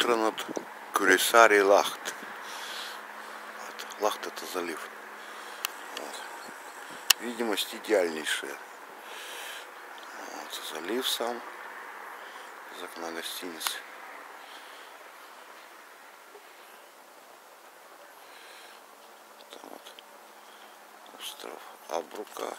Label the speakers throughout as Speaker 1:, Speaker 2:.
Speaker 1: Утро над Курисари Лахт. Вот. Лахт — это залив. Вот. Видимость идеальнейшая. Вот. Залив сам из окна гостиницы. Вот. Остров Абрука.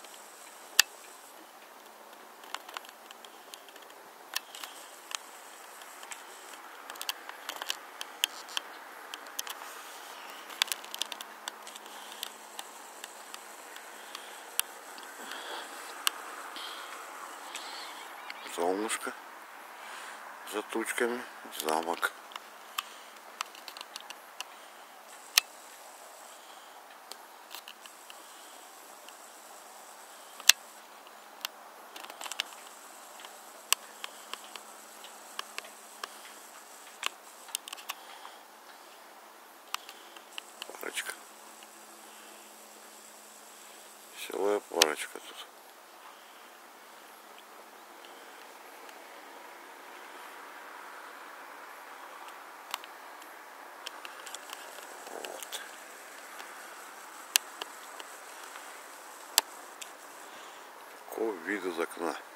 Speaker 1: Солнышко за тучками, замок. Парочка. Веселая парочка тут. Вот. Какого вида из окна.